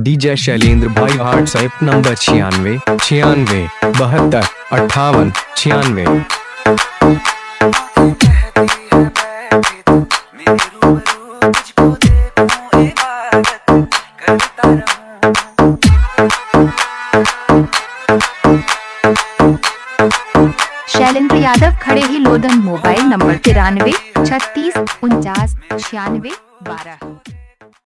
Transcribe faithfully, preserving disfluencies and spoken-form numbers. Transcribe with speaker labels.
Speaker 1: DJ Shailendra भाई। WhatsApp number छियानवे छियानवे बहत्तर अट्ठावन छियानवे।
Speaker 2: शैलेंद्र यादव खड़े ही लोधन। मोबाइल नंबर तिरानवे छत्तीस उनचास छियानवे बारह।